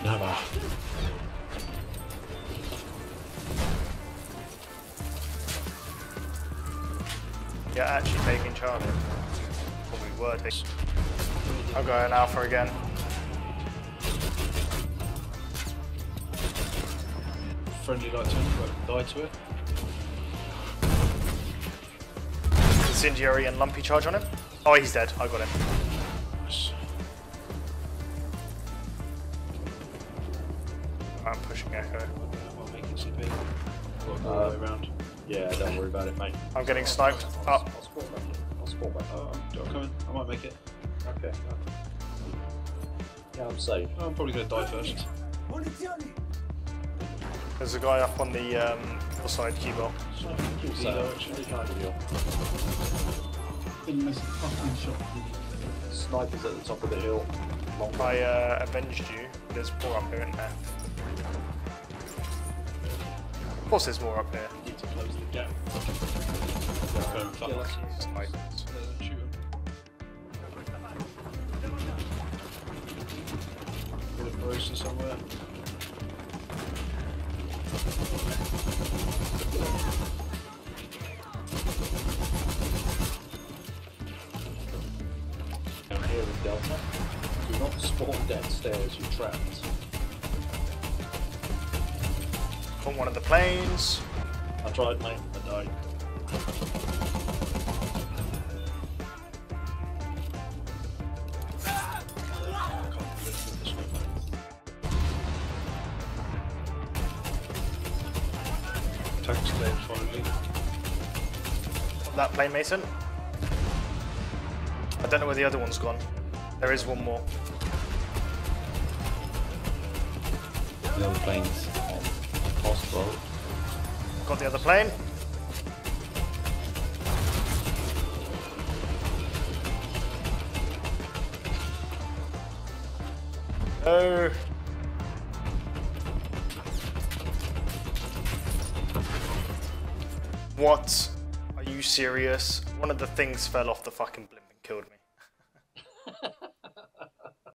No. Yeah, actually taking Charlie. Or we were taking. I'm going Alpha again. Friendly light turn, but die to it. Incendiary and Lumpy charge on him. Oh, he's dead. I got him. Nice. I'm pushing Echo. I'll make it CP. Got to go all the way around. Yeah, don't worry about it, mate. I'm getting sniped. Up. I'll spawn back in. I'll spawn back in. I'm coming. I might make it. Okay. Yeah, I'm safe. Oh, I'm probably going to die first. There's a guy up on the other side keyboard. Zero, actually. Snipers at the top of the hill. Long I avenged you. There's more up here, isn't there? Of course there's more up here. Need to close the gap. Go fuck. Snipers. Shoot him. Got a Barossa somewhere. down here in Delta. Do not spawn downstairs, you're trapped. On one of the planes. I tried, mate. I died. Tank's dead finally. That plane, Mason. I don't know where the other one's gone. There is one more. The other plane's on crossbow. Got the other plane. Oh. What? Are you serious? One of the things fell off the fucking blimp and killed me.